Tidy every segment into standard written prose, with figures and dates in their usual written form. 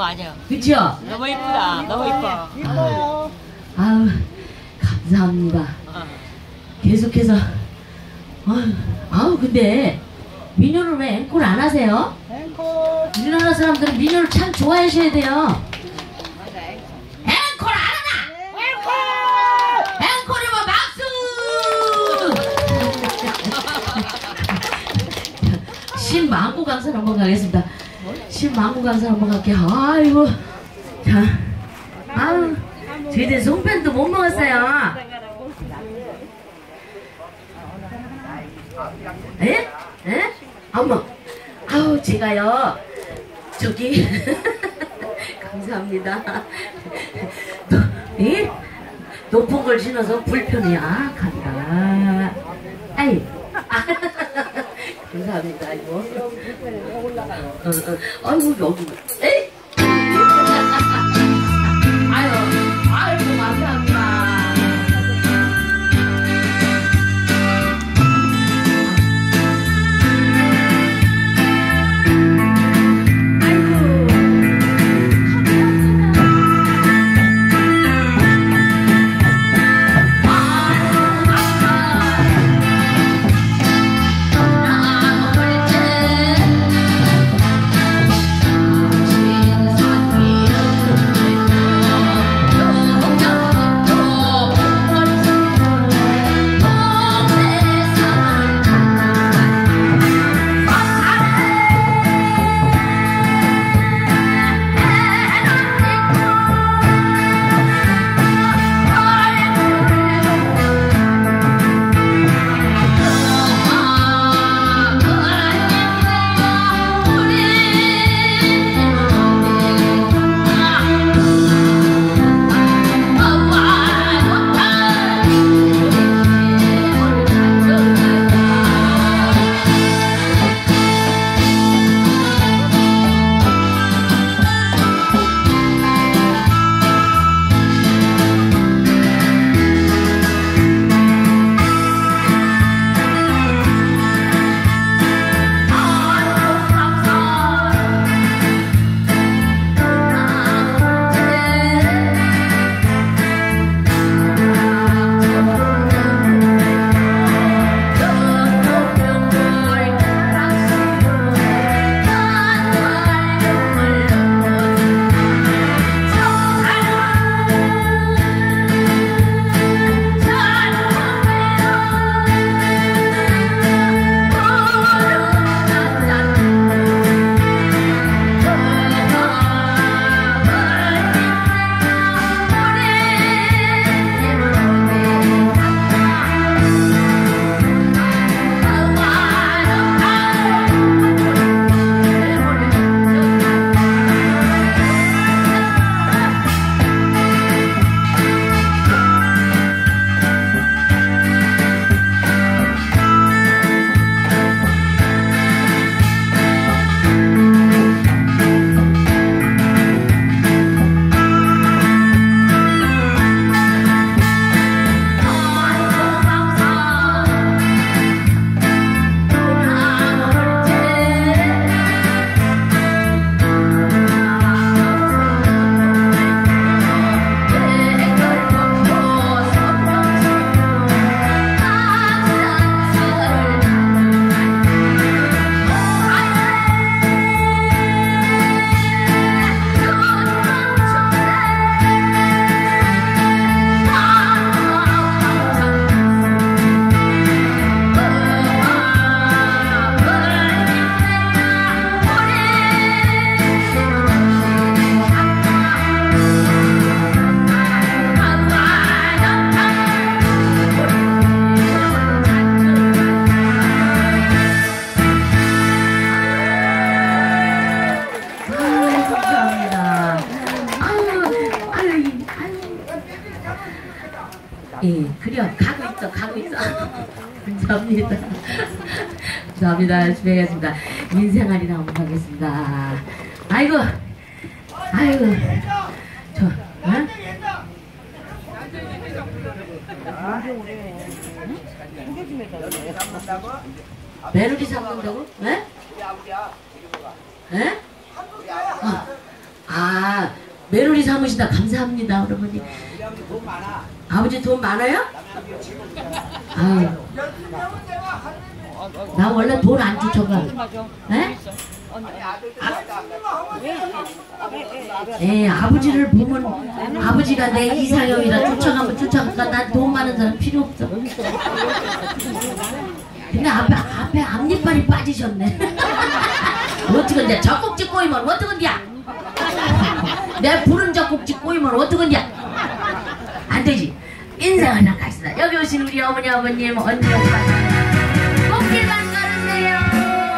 맞아. 그쵸? 너무 이쁘다. 너무 이뻐. 아유, 감사합니다. 계속해서. 아우, 근데 민요를 왜 앵콜 안 하세요? 우리나라 사람들은 민요를 참 좋아하셔야 돼요. 앵콜 안 하나? 앵콜! 앵콜이면 박수! 신망구 강사 한번 가겠습니다. 신망구 강사 한번 갈게요. 아이고. 자, 아유, 저희들 송편도 못 먹었어요. 에? 에? 어머, 아우, 제가요, 저기, 감사합니다. 예? 높은 걸 신어서 불편해요. 아, 간다. 아이, 감사합니다, 이거. 아이고, 여기, 에이? 아이고, 감사합니다. 예, 그래요. 가고 있어. 감사합니다. 감사합니다. 열심히 하겠습니다. 인생아리랑 한번 가겠습니다. 아이고, 저, 어? 메로디 잡는다고? 예? 예? 참으시다 감사합니다, 어머니. 아버지 돈 많아요? 아유, 나 원래 돈 안 쫓아가. 에? 예, 아버지를 보면 아버지가 내 이상형이라 쫓아가면 쫓아갈까. 난 돈 많은 사람 필요 없어. 근데 앞에 앞니빨이 빠지셨네. 어떡한데? 젖꼭지 꼬이면 어떡한냐? 내 부른 젖꼭지 꼬이면 어떡한냐? 안 되지. 인사 하나 갑시다. 여기 오신 우리 어머니, 아버님, 언니, 오빠 꽃길만 걸으세요.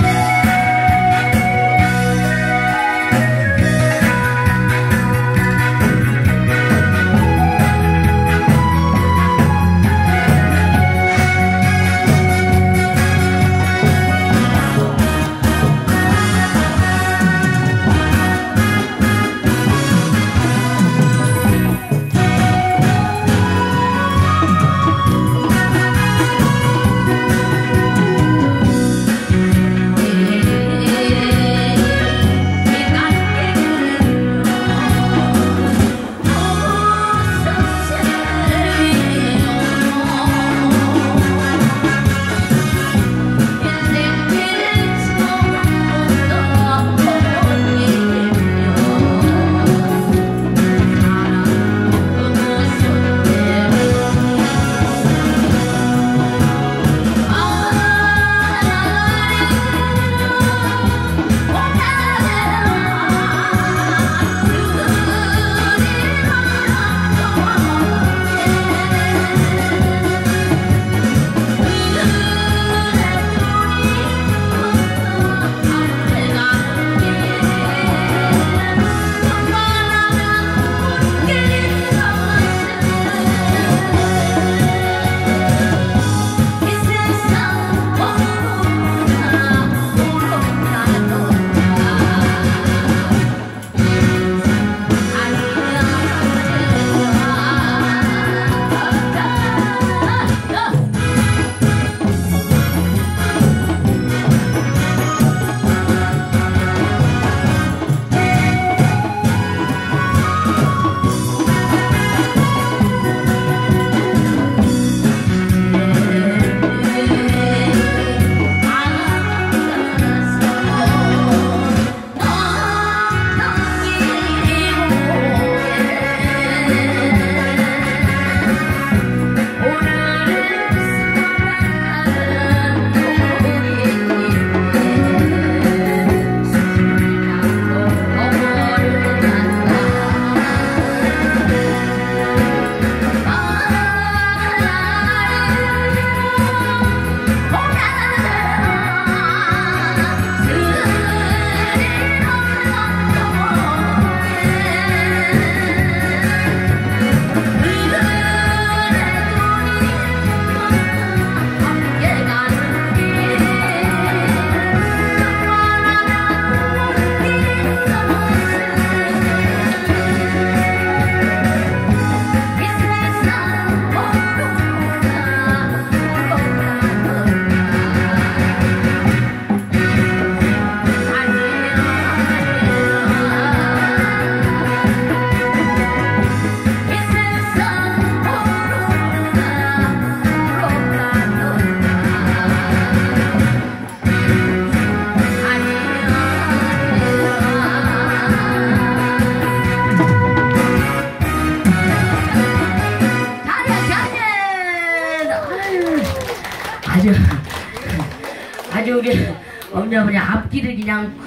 아주 우리 어머니 아버지 앞길을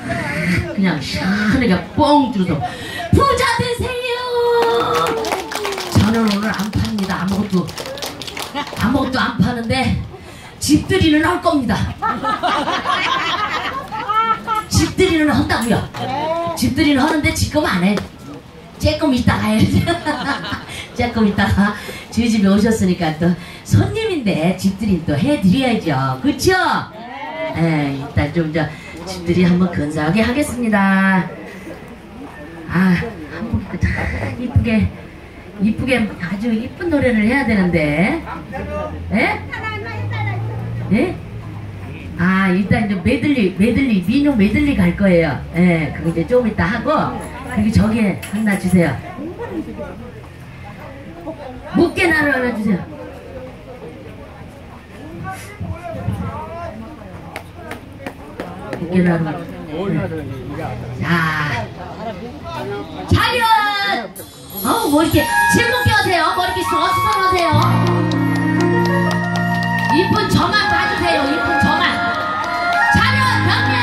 그냥 시원하게 뻥 뚫어서 부자 되세요. 저는 오늘 안 팝니다. 아무것도 안 파는데 집들이는 할 겁니다. 집들이는 한다고요. 집들이는 하는데 지금 안 해. 조금 이따가 해야지. 조금 이따가 저희 집에 오셨으니까 또 손님인데 집들이 또 해드려야죠. 그쵸? 네. 일단 좀 집들이 한번 근사하게 하겠습니다. 한번 이쁘게 아주 이쁜 노래를 해야 되는데. 예? 예? 일단 이제 메들리 민요 메들리 갈 거예요. 예, 그거 이제 좀 이따 하고, 그리고 저기 하나 주세요. 무게나루 하나 주세요. 무게나루. 자, 차렷! 어우, 뭐 이렇게 질문 껴세요. 뭐 이렇게 어수선하세요. 이쁜 저만 봐주세요. 이쁜 저만. 차렷 경례!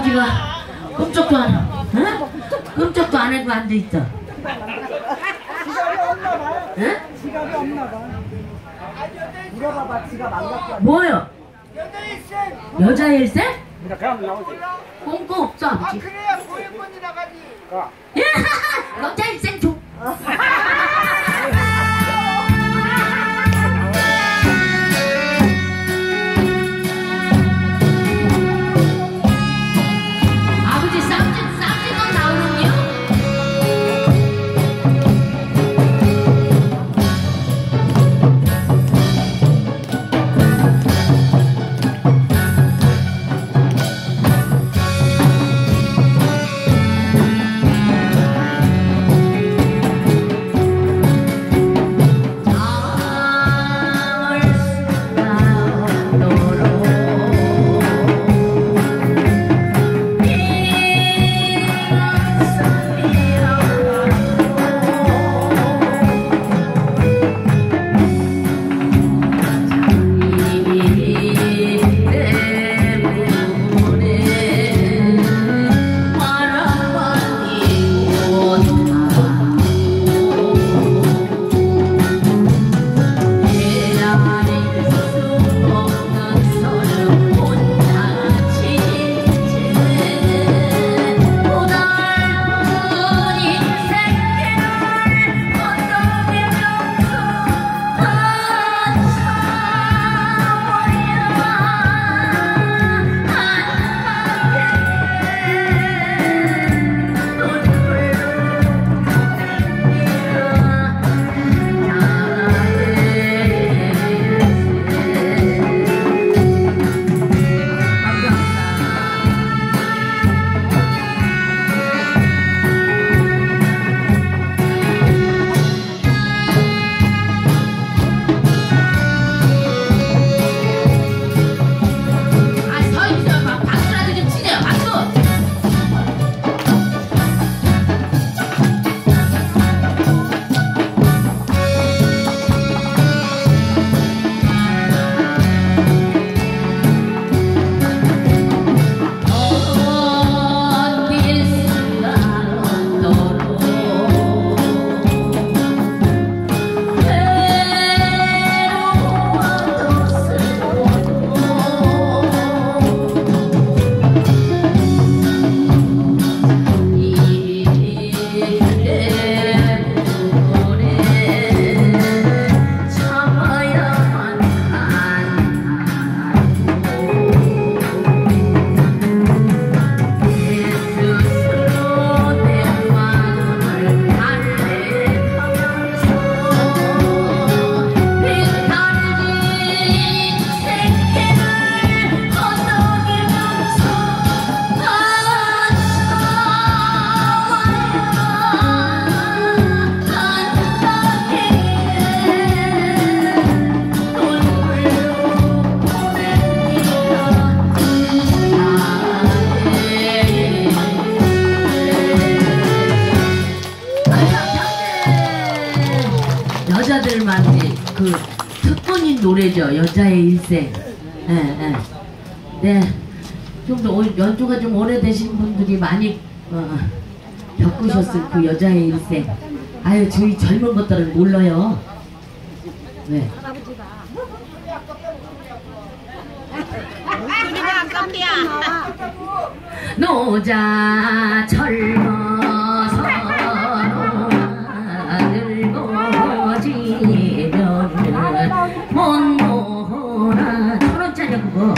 아버지가 끔찍도 안, 응? 끔찍도 안 하고 앉아있어. 지갑이 없나 봐요. 응? 지갑이 없나 봐. 물어봐봐, 지갑 안 갖고 왔나? 뭐요? 여자 일생? 그냥 나오지. 꽁꽁 없어 아버지. 그래야 보육원이 나가지. 가. 여자 일생 줘. 아버지 쌈짓돈 나오는요? 여자들만 그 특권인 노래죠. 여자의 일생. 예, 예. 네. 좀 더 연주가 좀 오래되신 분들이 많이 겪으셨을 그 여자의 일생. 아유, 저희 젊은 것들은 몰라요. 네. 노자 젊어서 늙어지면 못 노나 1,000원짜리야 그거.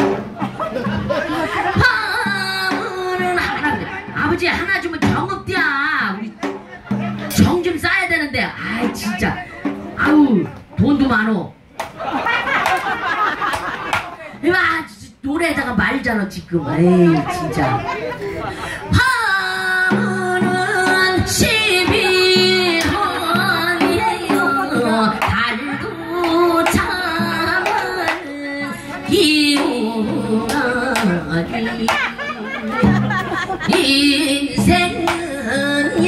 화물은 하나. 아버지 하나 주면 정없디야. 우리 정 좀 쌓아야 되는데. 아이 진짜. 아우 돈도 많어. 이봐 노래에다가 말잖아 지금. 에이 진짜. 화물은 12원이에요. 달고 참은 기운하니 인생은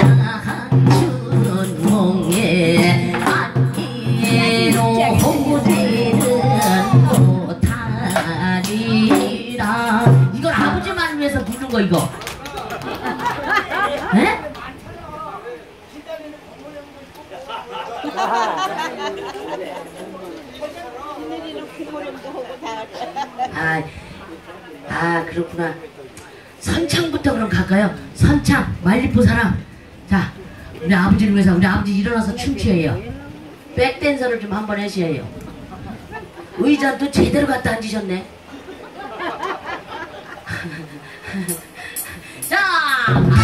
일장춘몽에 안기로 호지는 못하리라. 이걸 아버지만 위해서 부른 거예요. 그렇구나. 선창부터 그럼 갈까요? 선창, 말리포 사람. 자, 우리 아버지를 위해서 우리 아버지 일어나서 춤추어요. 백댄서를 좀 한번 하셔요. 의자도 제대로 갖다 앉으셨네. 자,